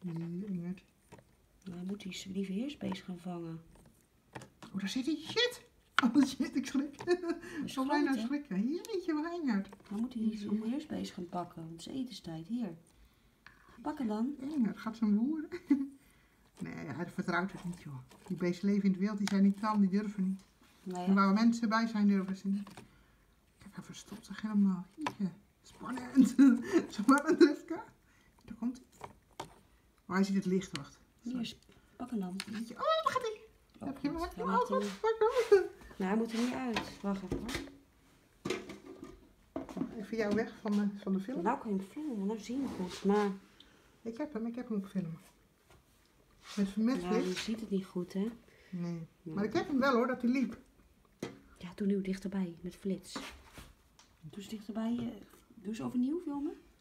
Nee, Ingert. Dan moet die lieve heersbeest gaan vangen. Oh, daar zit hij. Shit! Oh, shit, ik schrik. Zal wij nou hè? schrikken? Jeetje, wat Ingert. Dan moet die heersbeest gaan pakken, want het is etenstijd. Hier. Pak hem dan. Ingert, gaat zijn boer. Nee, hij vertrouwt het niet, joh. Die beesten leven in het wild, die zijn niet tam, die durven niet. Nee, En waar mensen bij zijn, durven ze niet. Kijk, hij verstopt zich helemaal. Jeetje, spannend. Spannend, Rivka. Daar komt hij. Oh, hij ziet het licht, wacht. hier, pak hem dan. Jeetje, oh, daar gaat hij. Oh, Heb je hem? goed. Heb je Hij hem? mag Oh, er goed, niet- pak hem. Nou, hij moet er niet uit. Wacht even hoor. Even jou weg van de film. Nou kan je hem filmen, nou zien we goed. Maar Ik heb hem op film. Met nou, je flits. ziet het niet goed, hè? Nee. Maar ik heb hem wel hoor, dat hij liep. Ja, doe nu dichterbij met flits. Doe eens dichterbij. Doe eens overnieuw filmen.